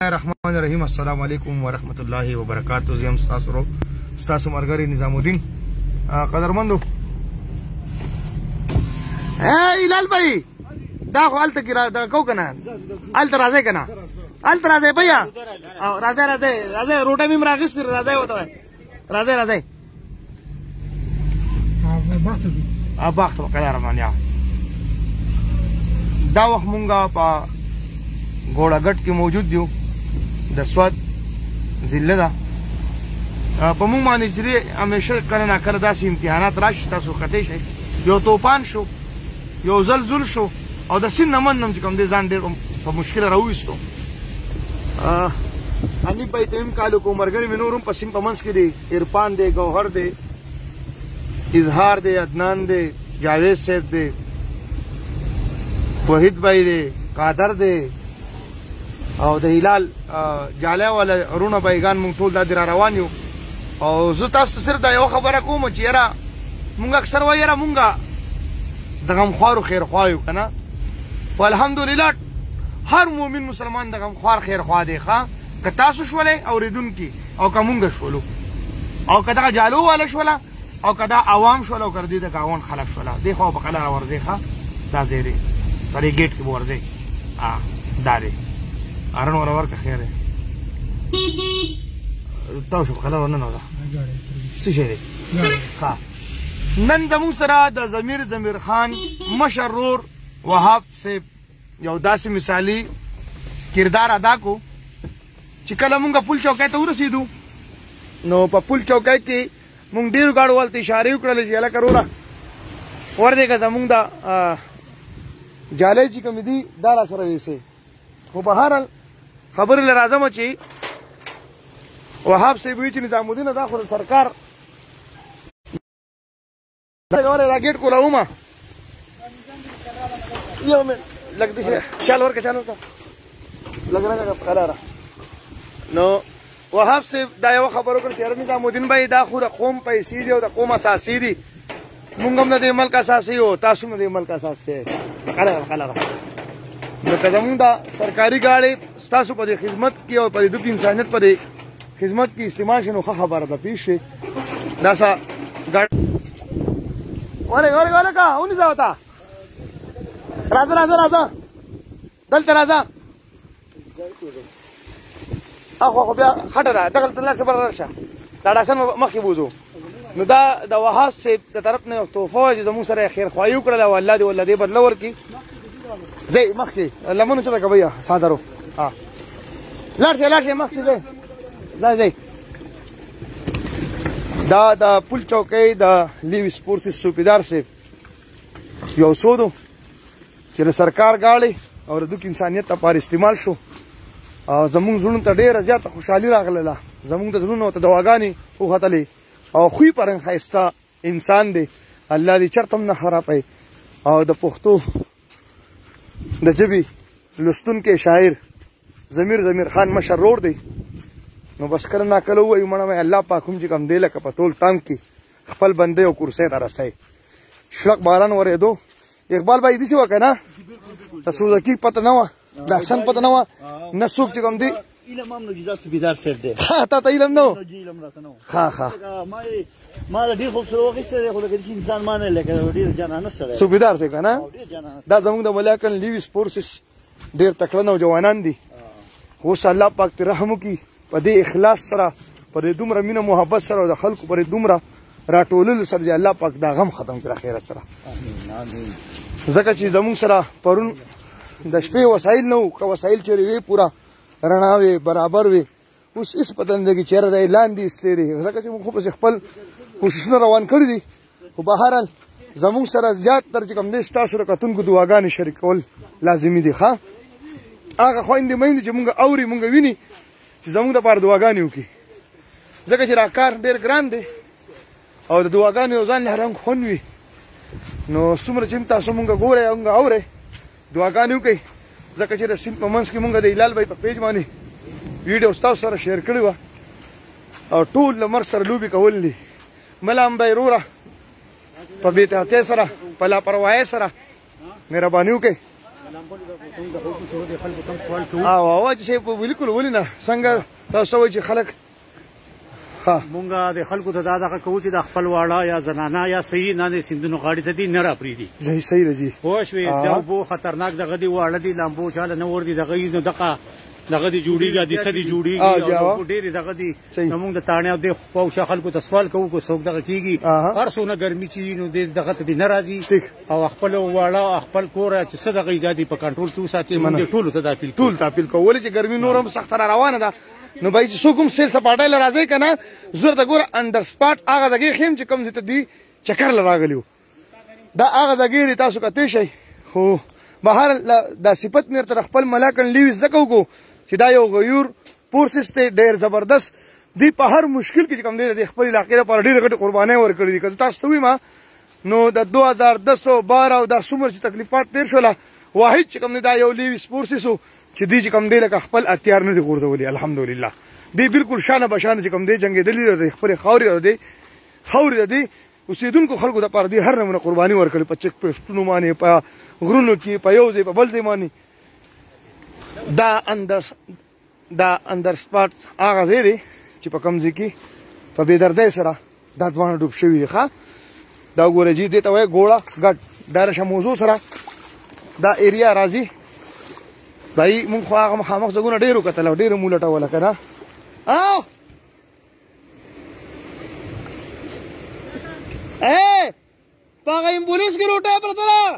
الرحمن الرحیم. السلام علیکم ورحمت الله وبرکاتہ. زم ستاسو مرګری نظام الدین قدرمندو. هلال بھائی دا خو الته کې دا کو کنه الته راځي کنه الته راځي بھیا راځي روټه مې راغست راځي وته راځي باخت وکړه رمانیا. دا وخت مونږه په ګوړه ګټ کې موجود یو د سواد ضلع ده. په مونږ باندې چې همیشه کله نه کله داسې امتحانات راشي تاسو خطې شئ. یو توپان شو یو زلزل شو او د سین نمن نم چې کوم دې ځان ډېر په مشکله راوویستو. اني په تیم کالو کو مرګري مې نورم پسیم په منځ کې دی عرفان دی ګوهر دی اظهار دی عدنان دی جاوید صاحب دی وحید بھائی دی قادر دی او د هلال جاله ولا رونه بایگان مونږ ټول د را روان یو. او زه تاسو صرف دا یو خبره کوم چې یاره مونږ اکثر وایو یاره مونږ د غمخوارو خیرخوا یو که نه. والحمدلله هر مؤمن مسلمان د غمخوار خیرخوا دی ښه. که تاسو شولئ اورېدونکي او که مونږ شولو او که دغه جالو والا شوله او که دا عوام شوله او که د دې د ګاونډ خلک شوله دې خوا په قلاره ورځئ ښه. دا ځای دی په دې ګیټ کې به ورځئ. دا دی ارن ور ورکه خیر دی تاسو په قلاره ورننوځه څه شی دی ښه. نن زموږ سره د ضمیر خان مشر رور وهاب صاحب یو داسې مثالي کردار ادا کو چې کله مونږ پل چوکۍ ته ورسېدو نو په پل چوکۍ کې مونږ ډېرو ګاډو والو ته اشارې وکړلې چې هلکه وروره وردېږه زمونږ د جالۍ چې کومې دي دا را سره ویسې. خو بهرحال خبرې له راځمه چې وهاب صاحب وایي چې نظام الدین دا خو د سرکار دا ګیټ کولاومه یو منټ لږ داسې چال ورکړه لږ راکړه په قلاره. نو وهاب صاحب دا یوه خبره وکړه چې یاره نظام الدین بھائی دا خو د قوم پیسې دي او د قوم اساسي دي. مونږ هم د دې ملک اساسي یو تاسو هم د دې ملک اساسي یې په قلاره. نو که زمونږ دا سرکاري ګاډۍ ستاسو په دې خدمت کې او په دې دوک انسانیت په دې خدمت کې استعمال شي نو ښه خبره ده پېښ شي. داسه ګاډۍ ورګه کا ونیسه وته راځه دلته راځه اخو بیا خټه ده دغلته لاړ شه بره شه دا ډاسن مخکې بوځو. نو دا د وهاب صاحب د طرف نه یو تحفه وه چې زموږ سره یې خیرخواهي وکړله او الله دې بدله ورکړي. ځئ مخکې لمنو چله که بیا صادرو لاړ شئ مخکې ځئ. دا د پل چوکۍ د لیو سپورټس صوبیدار صاحب یو سودو چې د سرکار ګاډۍ او د دوک انسانیت لپاره استعمال شو. او زمونږ زړونو ته ډېره زیاته خوشحالي راغله. زمونږ د زړونو ته دواګانې وختلې او خوی پرنګ ښایسته انسان دی. الله دې چرته هم نه خرابوي. او د پښتو د ژبې لوستونکی شاعر ضمیر خان مشر رور دی. نو بس کله ناکله ووایو مړه مې الله پاک هم چې کوم دی لکه په ټول ټام کې خپل بندې او کرسۍ ته رسوي. شلق باران ورېدو اقبال بھائی داسې وه که نه د سوزکي پته نه وه د احسن پته نه وه نه څوک چې کوم دی علم هم نو جدا صوبیدار صاحب دی. تا ته علم نه و علم راته نه و ښه ما له ډېر خوبصورت واخیستی دی خو لکه داسې انسان ما نه لکه ډېر جانانه سړی صوبیدار صاحب که نه دا زموږ د ملاکن لیو سپورټس ډېر تکړه نوجوانان دي. اوس الله پاک ته رحم وکړي په دې اخلاص سره په دې دومره مینه محبت سره او د خلکو په دې دومره راټوللو سره چې الله پاک دا غم ختم کړي خیرت سره. ځکه چې زموږ سره پرون د شپې وسایل نه وو که وسایل چېرې وې پوره رڼا وې برابر وې اوس هېڅ پته نه لګي چېرې دی لاندې ایستلی دی ځکه چې موږ خو پسې خپل کوششونه روان کړي دي. خو بهرحال زموږ سره زیات تر چې کوم دی ستاسو د کتونکو دعاګانې شریکول لازمي دي. ښه هغه خویندې میندې چې مونږ اوري مونږ ویني چې زموږ دپاره دعاګانې وکړي ځکه چې دا کار ډېر ګران دی او د دعاګانې یو ځان له رنګ خوند وي. نو څومره چې تاسو مونږ ګورئ او مونږ اورئ دعاګانې وکړئ ځکه چې د سیند په منځ کې مونږ د هلال بھائی په پیج باندې ویډیو ستاسو سره شیر کړې وه او ټول له مرګ سره لوبې کول دي. ملام بھائی وروره په بې احتیاطۍ سره په لاپرواهۍ سره مهرباني وکړئ او چې په بالکل ولینه څنګه تاسو وایي چې خلک مونږه د خلکو ته دا دغه کوو چې د خپل واړه یا زنانه یا صحیح نه سیندونو غاړې ته دي نه راپرېږدي. صحیح دی پوه شوې د اوبو خطرناک دغه دي واړه دي لامبو چاله نه ور دي دغه نو دغه دي جوړېږي حادثه دي جوړېږي او ډېرې دغه دي نو مونږ د تاڼې او د پوشه خلکو ته سوال کوو که څوک دغه کېږي هر څونه ګرمي چې نو دغه ته دې نه راځي او خپل واړه خپل کور چې څه دغه ایجادي په کنټرول کې وساتي مونږ ټولو ته دا اپیل کوو ولې چې ګرمي نور هم سخته را روانه ده نو بای چې څوک هم سیل سپاټی له راځئ که نه زور ته ګوره اندر سپاټ هغه ځګې ښیم چې کوم ځای ته دوی چکر له راغلي وو دا هغه ځګې دي تاسو کتی شئ خو بهر دا صفت مې ورته د خپل ملاکن لیویس ځکه وکړو چې دا یو غیور پورسس دی ډېر زبردست دی په هر مشکل کې چې کوم دی د خپل علاقې لپاره ډېرې غټې قربانۍ ورکړي دي که زه تاسو ته ووایم نو د 2010 او دا څومره چې تکلیفات تېر شوله واحد چې کوم دی دا یو لیویس پورسس و چې دی چې کوم دی لکه خپل اتیار نه دي غورځولي الحمدلله دی بالکل شانه بشانه چې کوم دی جنګېدلي دی خپلې خاورې د دی اوسېدونکو خلکو دپاره دی هر نمونه قرباني ورکړي په چک پوسټونو باندې په غرونو کې په یو ځای په بل ځای باندې دا اندر سپاټ هغه ځای دی چې په کوم ځای کې په بېدردۍ سره دا دواړه ډوب شوي دي ښه دا وګوره جي دې ته وایي ګوړه ګډ دا رشه موضوع سره دا ایریا راځي بھائی مونږ خو هغه مخامخ ځایونه ډېر وکتل او ډېر مو لټوله که نه په هغه امبولینس کې روټۍ پرته ده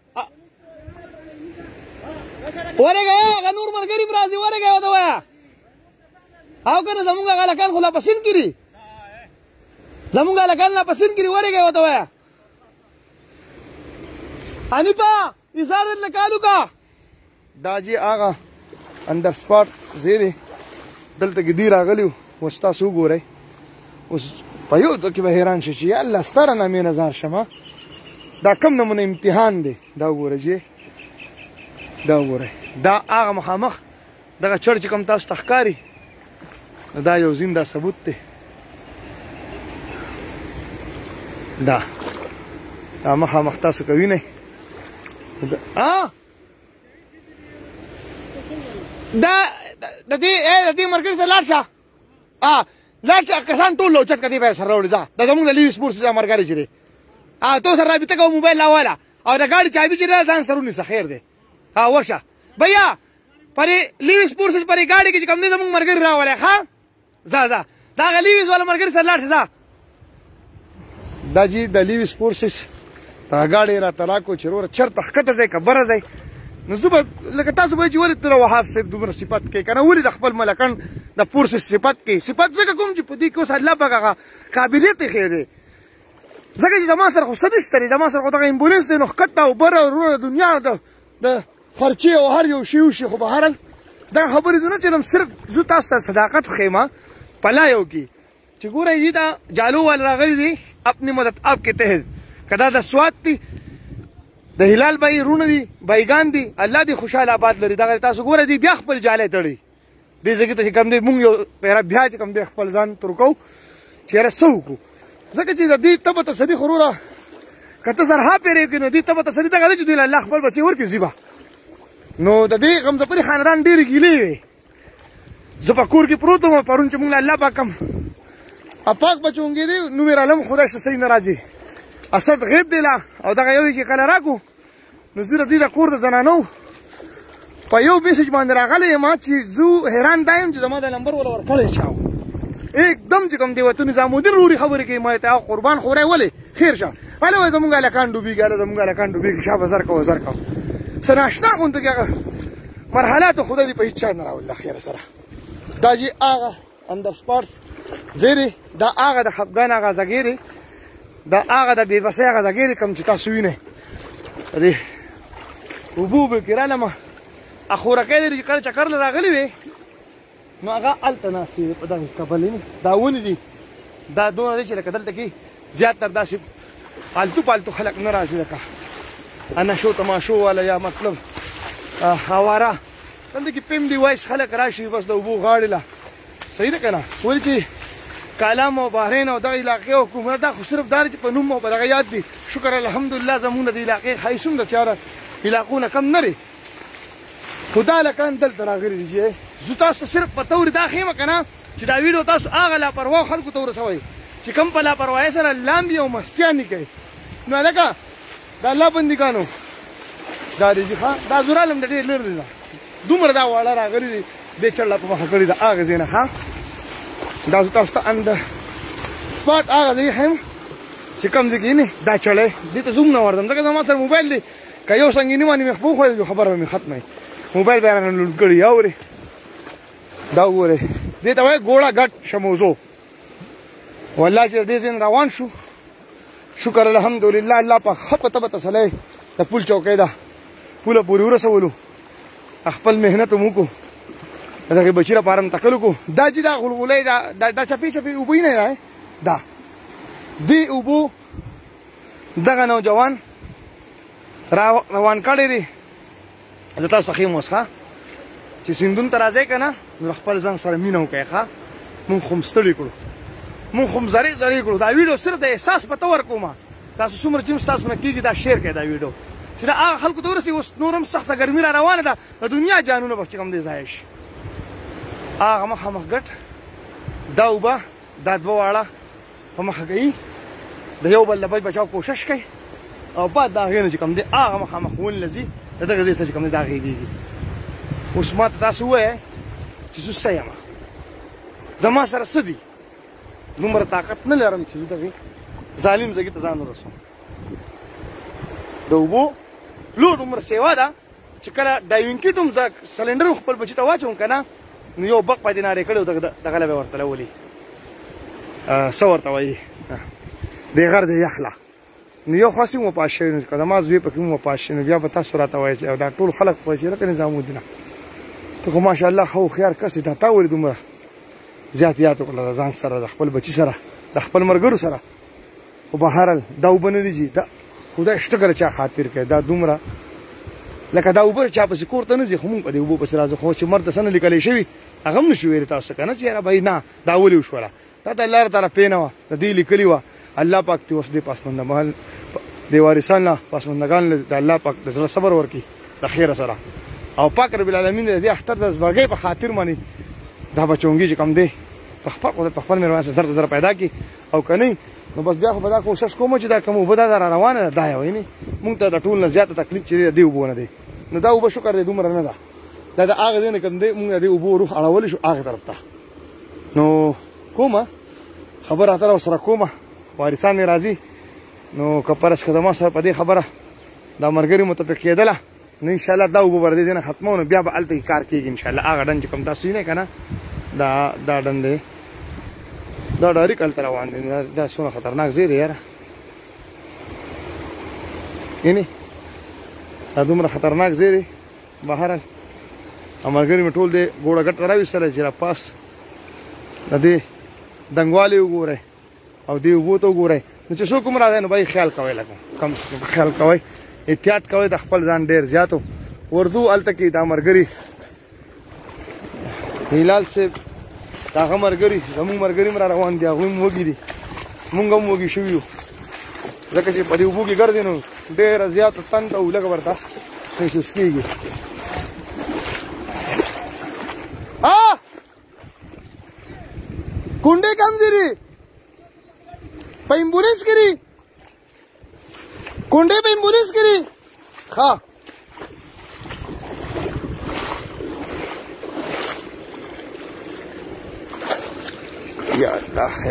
ورېږه هغه نور ملګري م راځي ورېږه ورته وایه او که نه زمونږ هغه هلکان خو لا په سیند کې دي زمونږ هلکان لا په سیند کې دي ورېږه ورته وایه حنیفه ایثار دې نکالو که دا جی هغه اندر سپاټ ځای دی دلته کې دی راغلي وو اوس تاسو وګورئ اوس په یو ځای کې به حیران شئ چې یا الله ستره نامې نظر شم دا کوم نمونه امتحان دی دا وګورئ چې دا وګورئ دا هغه مخامخ دغه چړ چې کوم تاسو ته ښکاري دا یو زنده ثبوت دی دا مخامخ تاسو که وینئ د دې مرکز ته لاړ شه لاړ شه کسان ټول لوچت که دې به سره راوړي ځه دا زمونږ د لیویس پورسس ملګری چې دی تو سره رابطه کوه موبایل راواله او د ګاډي چابي چې دی ځان سره ونیسه خیر دی ورشه بیا پرې لیویس پورسس پرې ګاډي کې چې کوم دی زمونږ ملګري راولی ښه ځه دا هغه لیویس والا ملګري سره لاړ شه ځه دا جي د لیویس پورسس دا ګاډی راته راکړو چې وروره چېرته ښکته ځئ که بره ځئ نو زه به لکه تاسو به چې ولې ته وهاب صاحب دومره صفت کوي که نه ولې د خپل ملکن د پورسس صفت کوي صفت ځکه کوم چې په دې کې اوس الله پاک هغه قابلیت یې ښی دی ځکه چې زما سره خو څه نشته دی زما سره خو دغه امبولینس دی نو ښکته او بره وروره د دنیا د خرچې او هر یو شی وشي خو بهرحال دغه خبرې زه نه چلم صرف زه تاسو ته صداقت ښیم په لایو کې چې ګورئ جي دا جالو والا راغلي دي اپنی مدد آپ کے تحت که دا د سوات دي د هلال بای رونه دي بایګان دي الله دې خوشحاله آباد لري دغه تاسو ګوره دي بیا خپل جالی تړي دې ځای کې ته چې کوم دی مونږ یو پیره بیا چې کوم دی خپل ځان ترکو چې یاره څه وکړو ځکه چې د دې ته به تسلي خو وروره که ته زرها پیرې وکړې نو دې ته به تسلي دغه دی چې دوی له الله خپل بچې ورکړي ځي به نو د دې غمزپري خاندان ډېرې ګیلې وې زه په کور کې پروت وم پرون چې مونږ له الله پاک کم پاک بچونګې دي نو مې رالم خدای ته صحیح نه راځي اسد غیب دی لا او دغه یو چې کله راکو نو زه د دې د کور د زنانو په یو میسج باندې راغلی یم چې زه حیران دا یم چې زما د نمبر وله ورکړی چا و एकदम چې کوم دی وطن نظامالدین روري خبرې کوي ما ته قربان خورای ولې خیر شه هله وای زمونږ هلکان ډوبېږي هله زمونږ هلکان ډوبېږي شابه زر کوه زر کوه څه ناشنا غوندې کې هغه مرحلاتو خدای دې په هېڅ چا نه راولله خیره سره دا چې هغه اندر سپاټس ځای دی دا هغه د خفګان هغه ځګې دی دا هغه د بېبسۍ هغه ځګې دی کوم چې تاسو وینئ دې اوبو به کې رالمه اخورکی دی چې کله چکر له راغلي وې نو هغه هلته ناستې وې په دغه کبلې دا ونې دي دا دونه دی چې لکه دلته کې زیاتر داسې پالتو پالتو خلک نه راځي لکه نشو تماشو والا یا مطلب هواره دلته کې پیم دی وایس خلک راشي بس د اوبو غاړې له صحیح ده که نه ولې چې کالام او بحرین او دغه علاقې حکومت دا خو صرف دا چې په نوم او په دغه یاد دي شکر الحمدلله زمونږ د علاقې ښایست هم د چاره علاقو نه کم نه دی خدا لکان دلته راغلي دي زه تاسو صرف په تور دا خیمه کنه چې دا ویډیو تاسو هغه لاپروا خلکو ته ورسوئ چې کوم په لاپروايۍ سره لامبي او مستیانې کوي نو لکه دا الله بندګانو دا دې ښه دا زورالم د ډېر لرې ده دومره دا واړه راغلي دي دې چړله په مخه کړې ده هغه ځای نه ښه دا زه تاسو ته اند سپاټ هغه ځای ښیم چې کوم ځای کې نه دا چړی دې ته زوم نه وردم ځکه زما سره موبایل دی که یو سنګیني باندې مې خپو خوړل خبره به مې ختمه موبایل به رانه لوټ کړي اورې دا وګورئ دې ته وایي ګوړه ګټ شموزو والله چې دې ځای روان شو شکر الحمدلله الله پاک ښه په طبع تسلی د پول چوکۍ ده پوله پورې ورسولو خپل محنت مو وکړو د هغې بچي لپاره م تکل وکړو دا چې دا غلغلی دا چپې چپې اوبه نه ده دا دې اوبو دغه نوجوان روان کړی دی زه تاسو ته ښیم اوس ښه چې سیندون ته راځئ که نه نو خپل ځان سره مینه وکړئ ښه مونږ خو م ستړي کړو مونږ خو م زرې زرې کړو دا ویډیو صرف د احساس په طور کومه تاسو څومره چې ستاسو نه کېږي دا شیر کړئ دا ویډیو چې دا هغه خلکو ته ورسي اوس نور هم سخته ګرمي را روانه ده د دنیا جانونه به چې کوم دی ضایع شي هغه مخامخ ګټ دا اوبه دا دوه واړه په مخه کوي د یو بل د بچ بچاو کوشش کوي او بعد د هغې نه چې کوم دی هغه مخامخ ونله ځي د دغه ځای څه چې کوم دی دا غېږېږي اوس ما ته تاسو ووایئ چې زه څه یم زما سره څه دي دومره طاقت نه لرم چې دغې ظالم ځګي ته ځان ورسوم د اوبو لو دومره سیوا ده چې کله ډایوینګ کیټ هم زه سلنډر خپل بچي ته واچوم که نه نو یو بق پاتې نارې کړی دغه له به ورته لولي څه ورته وایي دې غر دې یخله نو یو خاصې مو پاس شوي نو که زما زوی پکې مو پاس شوي نو بیا به تاسو راته وایئ چې دا ټول خلک پوه شي لکه نظامالدینه ته خو ماشاءالله ښه هوښیار کس یې دا تا ولې دومره زیات یاد وکړله د ځان سره د خپل بچي سره د خپل ملګرو سره خو بهرحال دا اوبه نه دي دا خدای شته کله چا خاطر کوي دا دومره لکه دا اوبه چا پسې کور ته نه ځي خو مونږ په دې اوبو پسې راځو خو چې مرد ته څه نه لیکلی شوي هغه هم نشو ویلی تاسو ته که نه چې یاره بهی نه دا ولې وشوله دا د الله تعالی پې نه وه د دې لیکلي وه الله پاک دې اوس دې پاسمانده محل دې وارثان له پاسماندګان له د الله پاک د زړه صبر ورکړي د خیره سره او پاک رب العالمین د دې اختر د زبرګۍ په خاطر باندې دا بچونګي چې کوم دی په خپل مېرمن سره زر زر پیدا کړي او که نه نو بس بیا خو به دا کوشش کوم چې دا کوم اوبه دا را روانه ده دا یې وایي مونږ ته د ټول نه زیاته تکلیف چې دی د دې اوبو نه دی نو دا اوبه شکر دی دومره نه ده دا د هغه ځای نه کوم دی مونږ د دې اوبو روح اړولی شو هغې طرف ته نو کومه خبره اتره ورسره کومه وارثان مې راځي نو که فرض که زما سره په دې خبره دا ملګري متفق کېدله نو انشاءالله دا اوبه به د دې ځای نه ختمو نو بیا به هلته کار کېږي انشاءالله هغه ډنډ چې کوم تاسو وینئ که نه دا ډنډ دی دا ډایرک هلته روان دی دا څومره خطرناک ځای دی یاره یعنې دا دومره خطرناک ځای دی بهرحال ملګري مې ټول دی ګوړه ګټ راویستلی چې راپاس د دې دنګوالې وګورئ او دې اوبو ته وګورئ نو چې څوک هم راځئ نو به خیال کوئ لکه کم خیال کوئ احتیاط کوئ د خپل ځان ډېر زیاتو ورځو هلته کې دا ملګري هلال صاحب د هغه ملګري زمونږ ملګري هم را روان دي هغوی هم وږي دي مونږ هم وږي شوي یو ځکه چې په دې اوبو کې ګرځې نو ډېره زیاته تند او لږه ورته محسوس کېږي कुंडे कमजोरी पैम्बुलिस गिरी कुंडे पैम्बुलिस गिरी खा या अल्लाह है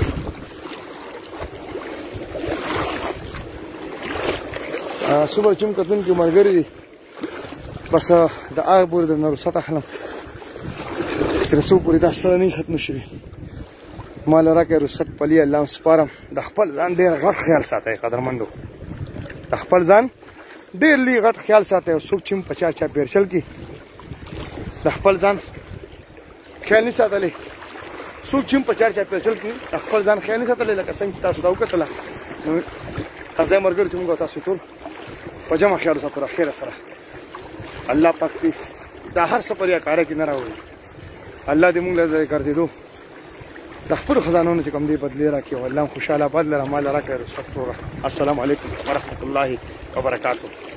सुबह चुमकतुन की मलगरी बस د هغه پورې د نرسته خلم چې رسو پورې دا ستړی نه ختم شوي مال راکې رسد پلی الله سپارم د خپل ځان ډېر غټ خیال ساتئ قدرمندو د خپل ځان ډېر لږ غټ خیال ساتئ او څوک چې په چا چا پیرچل کې د خپل ځان خیال نه ساتلی څوک چې په چا چا پیرچل کې د خپل ځان خیال نه ساتلی لکه څنګه چې تاسو دا وکتله نو تاسو مرګر چې موږ تاسو ټول په جمع خیال ساتو خیر سره الله پاک دې دا هر څه پر یا کاره کې نه راوړي الله دې موږ له ګرځېدو د خپل خزانونو چې کوم دې بدلې راکړي او الله خوشاله آباد لره مال راکړي. السلام علیکم ورحمت الله وبرکاته.